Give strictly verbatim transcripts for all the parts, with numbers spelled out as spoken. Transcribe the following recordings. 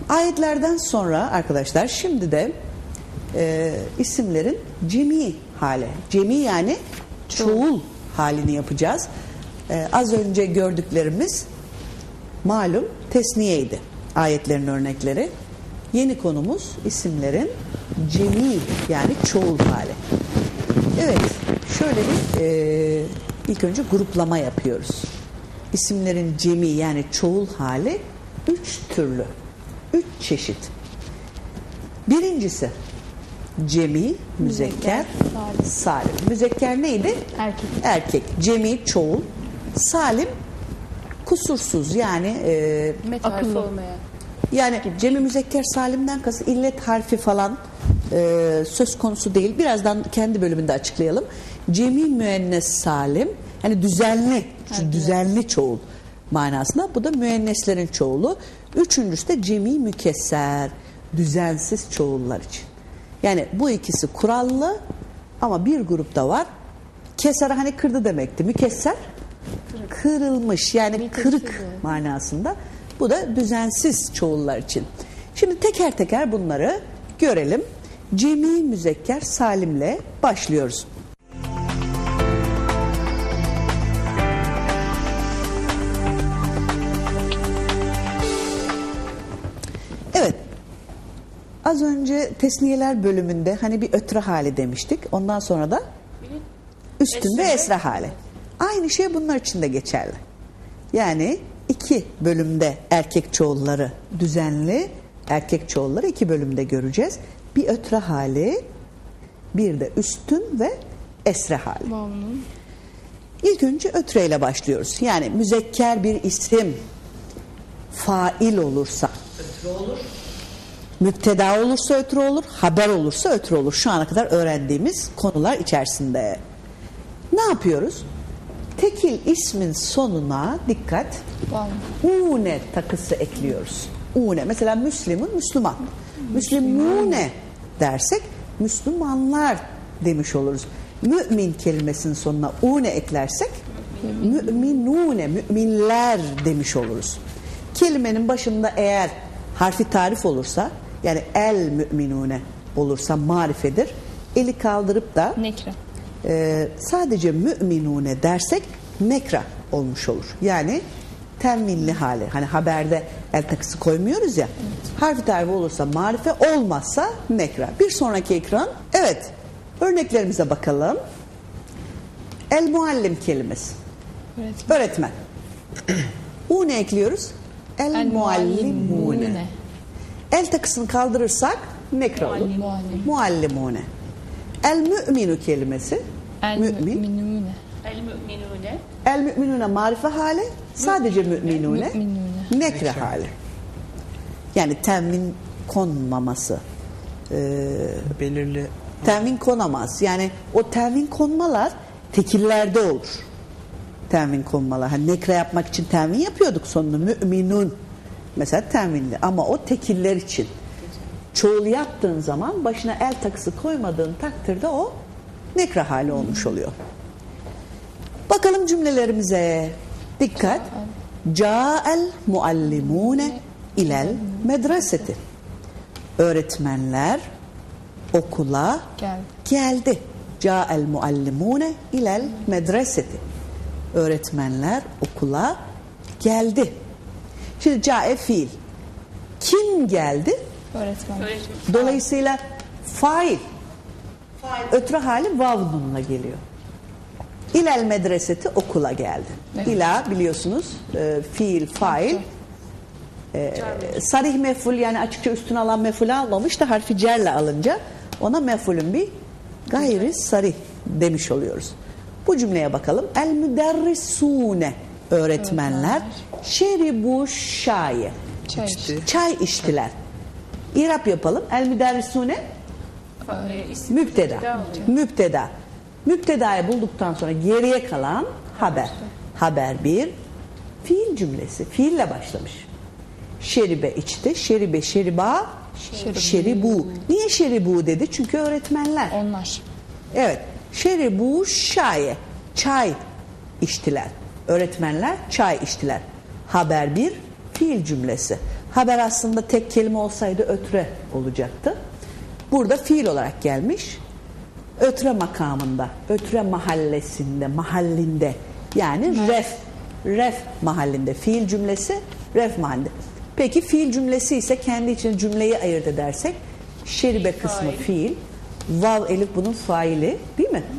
Ayetlerden sonra arkadaşlar şimdi de e, isimlerin cemi hali. Cemi yani çoğul halini yapacağız. E, az önce gördüklerimiz malum tesniyeydi. Ayetlerin örnekleri. Yeni konumuz isimlerin cemi yani çoğul hali. Evet, şöyle bir e, ilk önce gruplama yapıyoruz. İsimlerin cemi yani çoğul hali üç türlü, üç çeşit. Birincisi cemi, müzekker, salim. salim. Müzekker neydi? Erkek. Erkek. Cemi, çoğul. Salim, kusursuz yani e, Akıllı olmaya. Yani cemi müzekker salimden kasıt illet harfi falan e, söz konusu değil. Birazdan kendi bölümünde açıklayalım. Cemi müennes salim yani düzenli, Evet, düzenli çoğul manasında. Bu da müenneslerin çoğulu. Üçüncüsü de cemi mükesser, düzensiz çoğullar için. Yani bu ikisi kurallı ama bir grupta var. Keser hani kırdı demekti. Mükesser kırılmış yani kırık manasında. Bu da düzensiz çoğullar için. Şimdi teker teker bunları görelim. Cemi müzekker salimle başlıyoruz. Evet. Az önce tesniyeler bölümünde hani bir ötre hali demiştik. Ondan sonra da üstün ve esre hali. Aynı şey bunlar için de geçerli. Yani iki bölümde erkek çoğulları düzenli, erkek çoğulları iki bölümde göreceğiz. Bir ötre hali, bir de üstün ve esre hali. Wow. İlk önce ötre ile başlıyoruz. Yani müzekker bir isim fail olursa ötre olur. Müpteda olursa ötre olur, haber olursa ötre olur. Şu ana kadar öğrendiğimiz konular içerisinde. Ne yapıyoruz? Tekil ismin sonuna dikkat. Wow. Une takısı ekliyoruz. Une. Mesela Müslüman, Müslüman. Müslümune dersek Müslümanlar demiş oluruz. Mümin kelimesinin sonuna une eklersek müminune, müminler demiş oluruz. Kelimenin başında eğer harfi tarif olursa yani el müminune olursa marifedir. Eli kaldırıp da Nekre. e, sadece müminune dersek nekra olmuş olur. Yani tenvinli hali. Hani haberde el takısı koymuyoruz ya. Evet. Harfi tarifi olursa marife, olmazsa nekra. Bir sonraki ekran. Evet. Örneklerimize bakalım. El muallim kelimesi. Öğretmen. Öğretmen. Une ekliyoruz. El, el muallimune. El takısını kaldırırsak nekra olur. Muallim. Muallimune. El müminu kelimesi. El mümin. müminune. El müminune. El müminune marife hali, sadece müminune, Müminune. nekre hali. Yani tenvin konmaması. Ee, Belirli. tenvin konamaz. Yani o tenvin konmalar tekillerde olur. Tenvin konmalar. Hani nekre yapmak için tenvin yapıyorduk sonunda. Müminun. Mesela tenvinli. Ama o tekiller için. Çoğul yaptığın zaman başına el takısı koymadığın takdirde o nekre hali olmuş oluyor. Bakalım cümlelerimize. Dikkat. Câ'el muallimûne ilel medreseti. Öğretmenler okula Geldi. geldi. Câ'el muallimûne ilel medreseti. Öğretmenler okula geldi. Şimdi câ'e fiil. Kim geldi? Öğretmen. Öğretmen. Dolayısıyla fail. Ötre hali vavnunla geliyor. İlel medreseti okula geldi. Evet. İla biliyorsunuz e, fiil, fail. E, sarih meful yani açıkça üstüne alan meful almamış da harfi cerle alınca ona mefulün bir gayri sarih demiş oluyoruz. Bu cümleye bakalım. El müderrisune öğretmenler şeribu şaye. Çay. İçti. Çay içtiler. İrap yapalım. El müderrisune Ee, isim müpteda. olacak. Müpteda. Müptedayı bulduktan sonra geriye kalan haber. Haber bir fiil cümlesi. Fiille başlamış. Şeribe içti. Şeribe şeriba Şeribu. şeribu. Niye şeribu dedi? Çünkü öğretmenler. Onlar. Evet. Şeribu şaye. Çay içtiler. Öğretmenler çay içtiler. Haber bir fiil cümlesi. Haber aslında tek kelime olsaydı ötre olacaktı. Burada fiil olarak gelmiş. Ötre makamında, ötre mahallesinde, mahallinde. Yani ref, ref mahallinde. Fiil cümlesi ref mahallinde. Peki fiil cümlesi ise kendi içine cümleyi ayırt edersek şeribe kısmı Fail. fiil, vav elif bunun faili değil mi?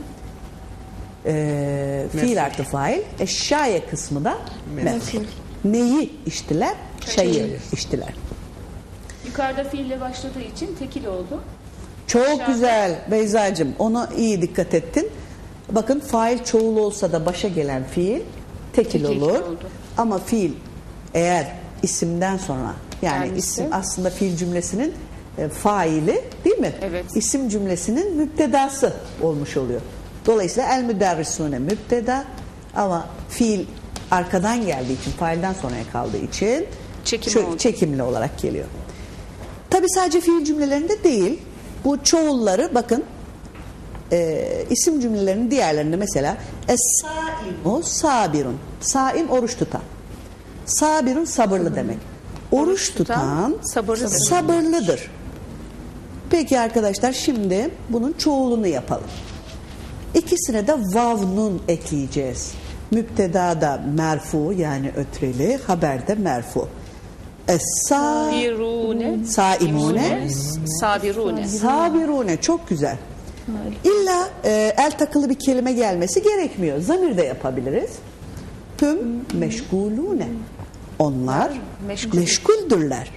Ee, fiil artı fail. Eşşaye kısmı da mef'ul. Neyi içtiler? Çayı içtiler. Yukarıda fiille başladığı için tekil oldu. Çok Aşağıda- güzel Beyza'cığım. Ona iyi dikkat ettin. Bakın fail çoğul olsa da başa gelen fiil tekil, Tekil olur. oldu. Ama fiil eğer isimden sonra yani Gelmişse- isim aslında fiil cümlesinin e, faili değil mi? Evet. İsim cümlesinin müptedası olmuş oluyor. Dolayısıyla el müderrisune müpteda ama fiil arkadan geldiği için failden sonraya kaldığı için Çekim şu- oldu. çekimli olarak geliyor. Tabi sadece fiil cümlelerinde değil bu çoğulları bakın e, isim cümlelerinin diğerlerinde mesela es-saimu sabirun. Saim oruç tutan. Sabirun sabırlı demek. Oruç tutan sabırlıdır. sabırlıdır. Peki arkadaşlar şimdi bunun çoğulunu yapalım. İkisine de vav nun ekleyeceğiz. Müptedada merfu yani ötreli, haberde merfu. Es-sa Sabirune. saimune Sabirune. sabirune çok güzel. İlla e, el takılı bir kelime gelmesi gerekmiyor. Zamir de yapabiliriz. Tüm meşgulune. Onlar Meşgul. meşguldürler.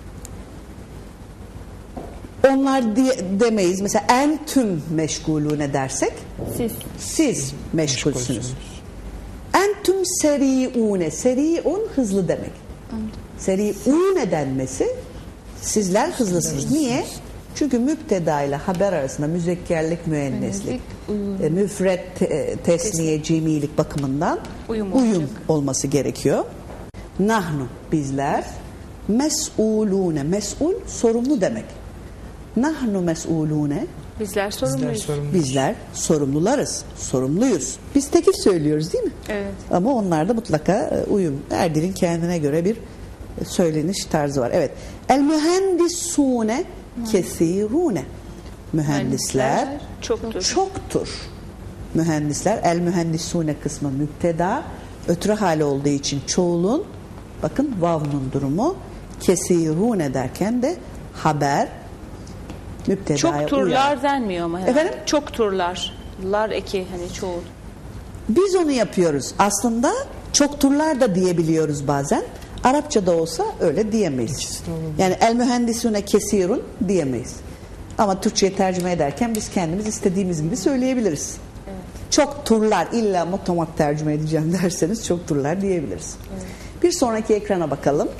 Onlar diye, demeyiz. Mesela en tüm meşgulune dersek Siz. siz meşgulsünüz. En tüm seriune. Seriun hızlı demek. Seriune denmesi sizler hızlısınız. Niye? Çünkü müpteda ile haber arasında müzekkerlik, müenneslik, e, müfret, te- tesniye, cemilik bakımından Uyum uyum olacak. olması gerekiyor. Nahnu bizler mes'ulune. Mes'ul sorumlu demek. Nahnu mes'ulune Bizler sorumluyuz. bizler sorumlularız. Sorumluyuz. Biz tekif söylüyoruz değil mi? Evet. Ama onlarda mutlaka e, uyum. Her dilin kendine göre bir e, söyleniş tarzı var. Evet. El mühendisune kesirune. Mühendisler çoktur. çoktur. Mühendisler el mühendisune kısmı müpteda ötürü hali olduğu için çoğulun bakın vavnun durumu kesirune derken de haber müptedaya Çok turlar uyar. denmiyor ama herhalde. Efendim? Çok turlar. Lar eki hani çoğul. Biz onu yapıyoruz. Aslında çok turlar da diyebiliyoruz bazen. Arapçada olsa öyle diyemeyiz. Yani el mühendisune kesirun diyemeyiz. Ama Türkçe'ye tercüme ederken biz kendimiz istediğimiz gibi söyleyebiliriz. Çok turlar illa motomat tercüme edeceğim derseniz çok turlar diyebiliriz. Bir sonraki ekrana bakalım.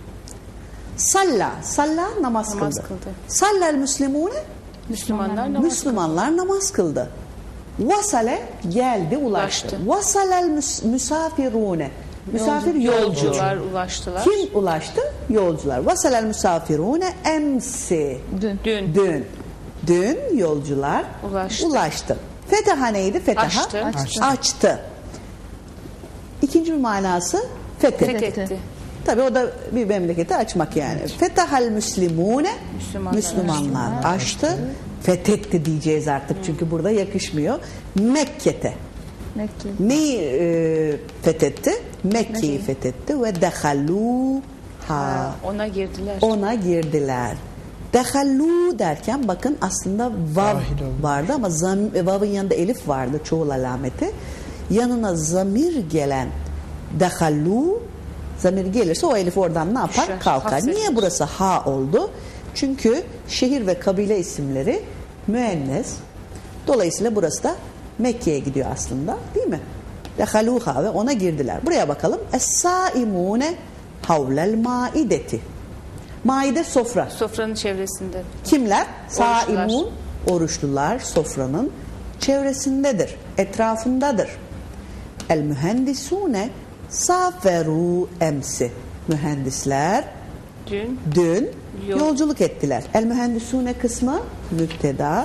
Salla. Salla namaz, Namaz kıldı. kıldı. Sallel müslimune Müslümanlar namaz Müslümanlar namaz kıldı. Vasale geldi ulaştı. Ulaştı. Vasalel müs- misafirune. Misafir Yolcu- yolcu. Yolcular ulaştılar. Kim ulaştı? Yolcular. Vasalel misafirune emsi. Dün. Dün. Dün. Dün yolcular Ulaştı. ulaştı. Fetaha neydi? Fetaha Açtı. açtı. açtı. İkinci bir manası fethetti. Fethetti. Tabii o da bir memleketi açmak yani. Fetahal müslimune Müslümanlar Müslümanlar açtı. Fethetti diyeceğiz artık çünkü burada yakışmıyor. Mekke'te. Mekke. Neyi e, fethetti? Mekke'yi fethetti ve dehalû ha. Ona girdiler. Ona girdiler. Dehalû derken bakın aslında vav vardı ama zam, vavın yanında elif vardı çoğul alameti. Yanına zamir gelen dehalû zamir gelirse o elif oradan ne yapar? Düşer, Kalkar. hasredilir. Niye burası ha oldu? Çünkü şehir ve kabile isimleri müennes. Dolayısıyla burası da Mekke'ye gidiyor aslında değil mi? Dehaluha ve ona girdiler. Buraya bakalım. Es-saimune havlel maideti. Maide sofra. Sofranın çevresinde. Kimler? Oruçlular. Saimun oruçlular sofranın çevresindedir. Etrafındadır. El mühendisune saferu emsi. Mühendisler Dün dün Yol- yolculuk ettiler. El mühendisune kısmı müpteda.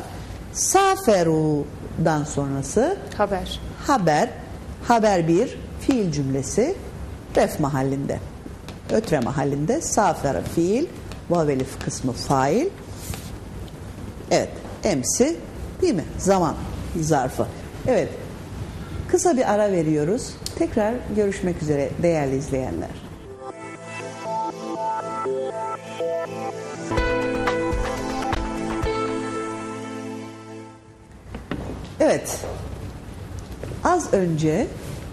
Saferu'dan sonrası haber. haber. Haber bir fiil cümlesi ref mahallinde. ötre mahallinde, safere fiil, vav elif kısmı fail. Evet, emsi değil mi? Zaman zarfı. Evet. Kısa bir ara veriyoruz. Tekrar görüşmek üzere değerli izleyenler. Evet. Az önce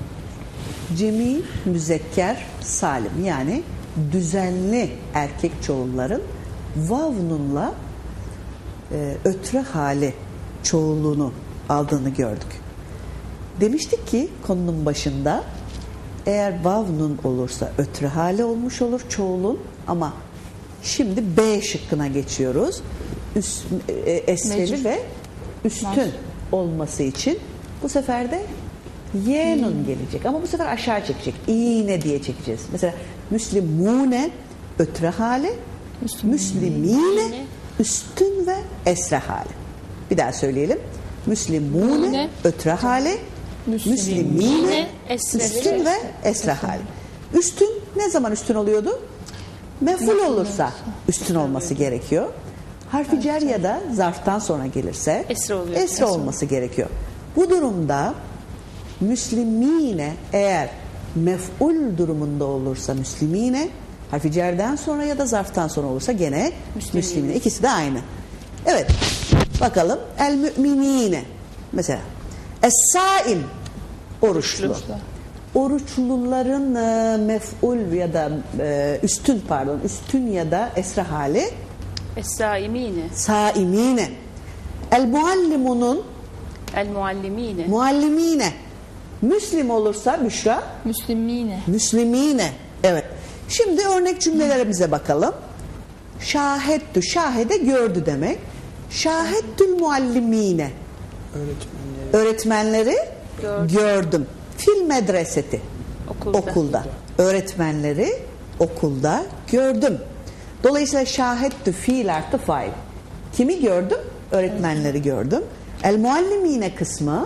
cemi müzekker salim yani düzenli erkek çoğulların vav nunla e, ötre hali çoğulluğunu aldığını gördük. Demiştik ki konunun başında eğer vav nun olursa ötre hali olmuş olur çoğulun, ama şimdi B şıkkına geçiyoruz. Üst, e, esreli Mecbur. ve üstün Nasıl? olması için bu sefer de Y nun gelecek ama bu sefer aşağı çekecek. İğne diye çekeceğiz. Mesela müslimune ötre hali, müslimine üstün ve esre hali. Bir daha söyleyelim. Müslimune Mune, ötre hali, müslimine esre üstün ve esre hali. Üstün ne zaman üstün oluyordu? Mef'ul olursa üstün olması gerekiyor. Harfi cer ya da zarftan sonra gelirse Esre oluyor. esre olması gerekiyor. Bu durumda müslimine eğer mef'ul durumunda olursa müslimine, harfi cerden sonra ya da zarftan sonra olursa gene Müslimine. müslimine. İkisi de aynı. Evet. Bakalım. El müminine. Mesela es-saim oruçlu. Oruçlu. Oruçluların e, mef'ul ya da e, üstün pardon üstün ya da esre hali Es-saimine, saimine. El muallimunun el-muallimine, muallimine. Müslim olursa Büşra Müslimine. müslimine. Evet. Şimdi örnek cümlelerimize bakalım. Şahettü, şahede gördü demek. Şahettül muallimine. Öğretmenleri. Öğretmenleri Gördüm. gördüm. Fil medreseti. okulda. Okulda. Öğretmenleri okulda gördüm. Dolayısıyla şahettü fiil artı fail. Kimi gördüm? Öğretmenleri gördüm. El muallimine kısmı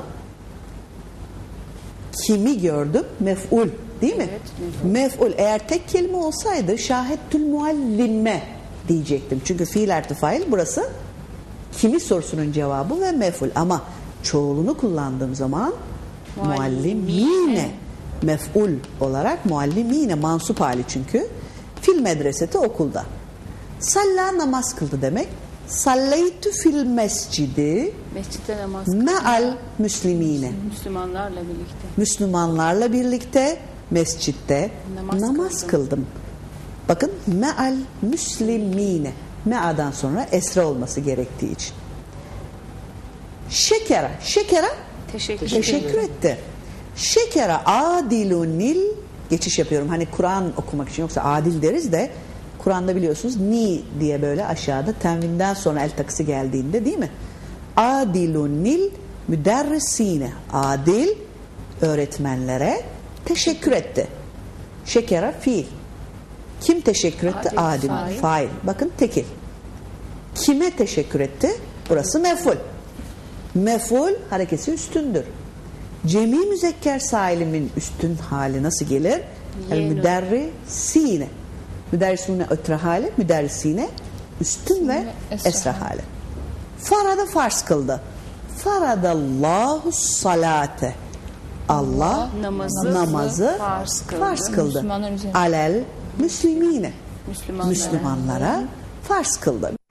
kimi gördüm? Mef'ul değil mi? Evet, mef'ul. Eğer tek kelime olsaydı şahettül muallime diyecektim. Çünkü fiil artı fail burası kimi sorusunun cevabı ve mef'ul. Ama çoğulunu kullandığım zaman Muallimine. muallimine mef'ul olarak muallimine mansup hali çünkü. Fil medreseti okulda. Salla namaz kıldı demek. Salleytü fil mescidi Mescitte namaz kıldı. me'al müslimine. Müslümanlarla birlikte. Müslümanlarla birlikte mescitte Namaz namaz, kıldım. kıldım. Bakın me'al müslimine. Me'adan sonra esre olması gerektiği için. Şekera. Şekera Teşekkür, teşekkür etti. Şekera adilunil, geçiş yapıyorum. Hani Kur'an okumak için, yoksa adil deriz de Kur'an'da biliyorsunuz ni diye böyle aşağıda tenvinden sonra el takısı geldiğinde değil mi? Adilunil müderrisine. Adil öğretmenlere teşekkür etti. Şekera fiil. Kim teşekkür etti? Adil, Adil. fail. Fail. Bakın tekil. Kime teşekkür etti? Burası mef'ul. Mef'ul harekesi üstündür. Cemi müzekker salimin üstün hali nasıl gelir? El Yenun. müderrisine. Müderrisine ötre hali, müderrisine üstün ve esra esra hali. hali. Farada farz kıldı. Faradallahu salate. Allah namazı namazı farz kıldı. farz kıldı. Müslümanlar üzerine. Alel müslimine. Müslümanlara. Müslümanlara farz kıldı.